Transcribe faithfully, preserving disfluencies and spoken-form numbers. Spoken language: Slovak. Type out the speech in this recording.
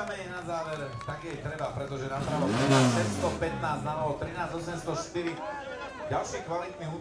Kameň na záver, tak jej treba, pretože napravo trinásť šesťstopätnásť, na novo trinásť osemstoštyri. Ďalší kvalitný